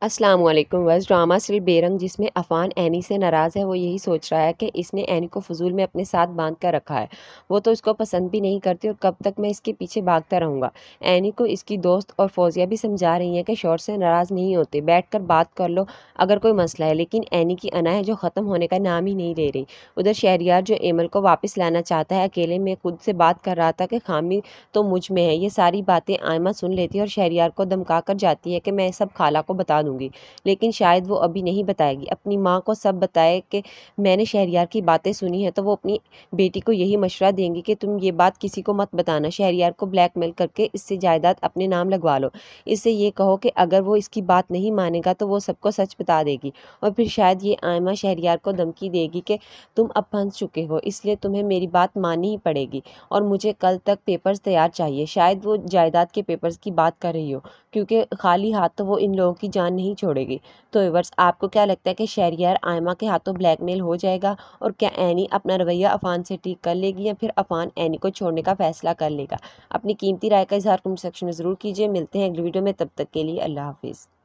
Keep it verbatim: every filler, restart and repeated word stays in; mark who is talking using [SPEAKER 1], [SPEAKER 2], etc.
[SPEAKER 1] अस्सलाम वालेकुम। बस ड्रामा सिर्फ बेरंग जिसमें अफान एनी से नाराज़ है। वो यही सोच रहा है कि इसने एनी को फजूल में अपने साथ बांध कर रखा है। वो तो इसको पसंद भी नहीं करती और कब तक मैं इसके पीछे भागता रहूँगा। एनी को इसकी दोस्त और फौजिया भी समझा रही हैं कि शौहर से नाराज़ नहीं होते, बैठ कर बात कर लो अगर कोई मसला है। लेकिन एनी की अना है जो ख़त्म होने का नाम ही नहीं ले रही। उधर शहरियार जो एमल को वापस लाना चाहता है, अकेले में खुद से बात कर रहा था कि खामी तो मुझ में है। ये सारी बातें आयमा सुन लेती है और शहरियार को धमका कर जाती है कि मैं सब खाला को बता दूंगी। लेकिन शायद वो अभी नहीं बताएगी। अपनी माँ को सब बताए कि मैंने शहरियार की बातें सुनी है, तो वो अपनी बेटी को यही मशवरा देंगी कि तुम ये बात किसी को मत बताना। शहरियार को ब्लैकमेल करके इससे जायदाद अपने नाम लगवा लो। इससे ये कहो कि अगर वो इसकी बात नहीं मानेगा तो वो सबको सच बता देगी। और फिर शायद ये आयमा शहरियार को धमकी देगी कि तुम अब फंस चुके हो, इसलिए तुम्हें मेरी बात माननी ही पड़ेगी और मुझे कल तक पेपर्स तैयार चाहिए। शायद वो जायदाद के पेपर्स की बात कर रही हो, क्योंकि खाली हाथ तो वो इन लोगों की जान नहीं छोड़ेगी। तो व्यूअर्स, आपको क्या लगता है कि शहरियार आयमा के हाथों ब्लैकमेल हो जाएगा और क्या एनी अपना रवैया अफान से ठीक कर लेगी या फिर अफान एनी को छोड़ने का फैसला कर लेगा? अपनी कीमती राय का इजहार कमेंट सेक्शन में ज़रूर कीजिए। मिलते हैं अगली वीडियो में, तब तक के लिए अल्लाह हाफिज़।